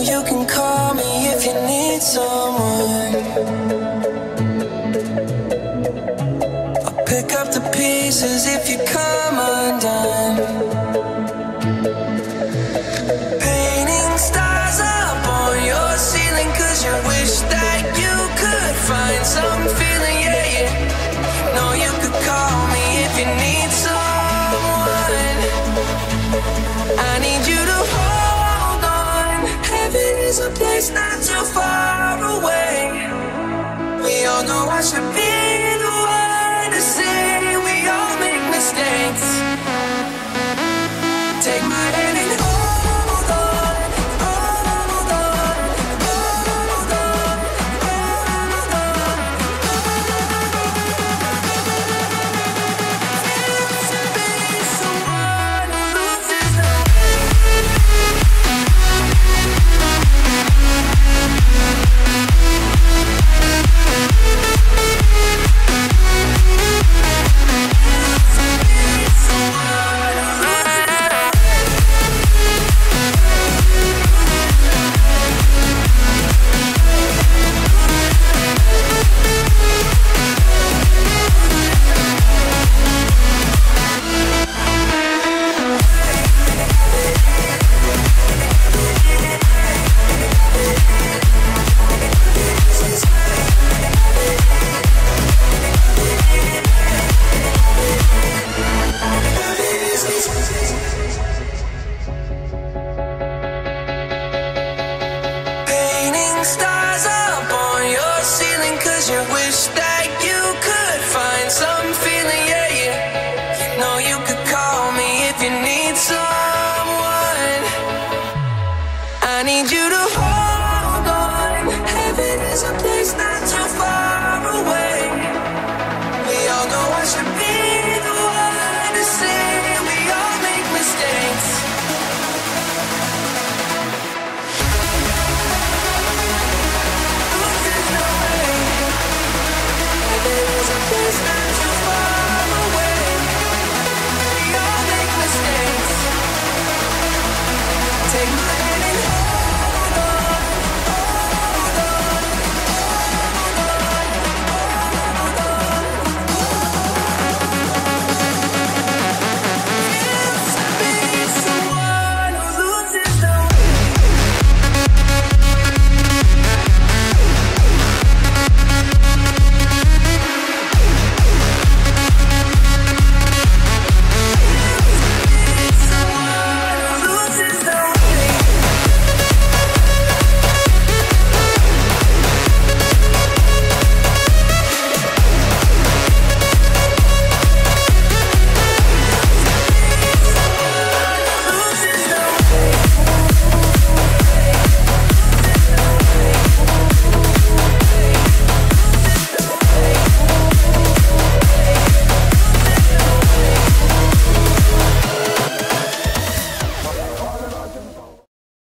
you can call me if you need someone. I'll pick up the pieces if you come undone. Painting stars up on your ceiling 'cause you wish that you could find some feeling, yeah, yeah. No, you could call me if you need someone. I need you to hold on. Heaven is a place not too far away. We all know I should be the one to say we all make mistakes. Take my hand.